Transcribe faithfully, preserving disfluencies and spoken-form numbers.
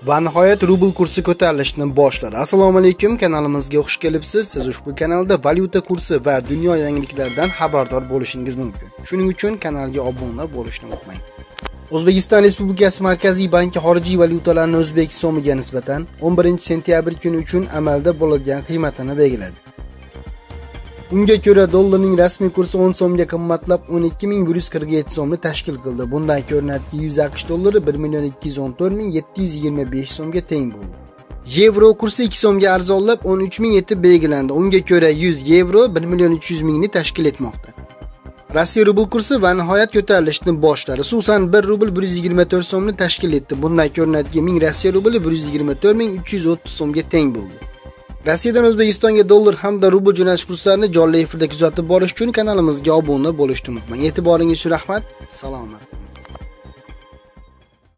Va nihoyat rubl kursi ko'tarilishni boshladi. Assalomu alaykum, kanalimizga xush kelibsiz. Siz ushbu kanalda valyuta kursi va dunyo yangiliklaridan xabardor bo'lishingiz mumkin. Shuning uchun kanalga obuna bo'lishni unutmang. O'zbekiston Respublikasi Markaziy banki xorijiy valyutalarni o'zbek so'miga nisbatan o'n birinchi sentyabr kuni uchun amalda bo'ladigan qiymatini belgiladi. Unga ko'ra dollarning rasmiy kursi o'n so'mga qimmatlab o'n ikki ming bir yuz qirq yetti so'mni tashkil qildi. Bundan ko'rinadiki, yuz AQSh dollari bir million ikki yuz o'n to'rt ming yetti yuz yigirma besh so'mga teng bo'ldi. Yevro kursi ikki so'mga arzonlab o'n uch ming etib belgilandi. Unga ko'ra yuz yevro bir million uch yuz mingni tashkil etmoqda. Rossiya rubl kursi va nihoyat ko'tarilishni boshladi. Xususan bir rubl bir yuz yigirma to'rt so'mni tashkil etdi. Bundan ko'rinadiki, ming Rossiya rubli bir yuz yigirma to'rt ming uch yuz o'ttiz so'mga teng bo'ldi. Rossiyadan O'zbekistonga dollar hamda rubl jo'natish kurslarini jonli efirda kuzatib borish uchun kanalimizga obuna bo'lishni unutmang. E'tiboringiz uchun rahmat. Salomat.